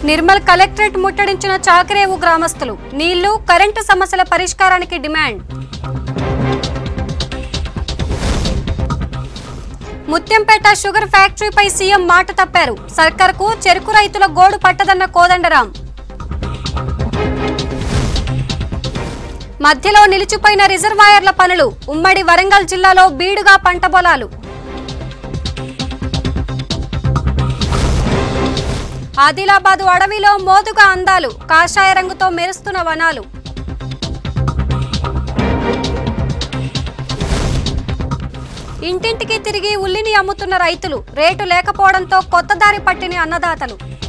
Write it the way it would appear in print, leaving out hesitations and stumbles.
Nirmal collectorate ముట్టడించిన చాకరేవు గ్రామస్తులు నీళ్లు current సమస్యల పరిష్కారానికి డిమాండ్. ముత్యంపేట షుగర్ ఫ్యాక్టరీపై సీఎం మాట తప్పారు. సర్కార్కు చెరుకు రైతుల గోడు పట్టదన్న కోదండరాం. మధ్యలో నిలిచిపోయిన రిజర్వాయర్ల పనులు. ఉమ్మడి వరంగల్ జిల్లాలో బీడుగా పంట పొలాలు. ఆదిలాబాద్ అడవిలో మోదుగా అందాలు. కాషాయ రంగుతో మెరుస్తున్న వనాలు. ఇంటింటికి తిరిగి ఉల్లిని అమ్ముతున్న రైతులు. రేటు లేకపోవడంతో కొత్త దారి పట్టిన అన్నదాతలు.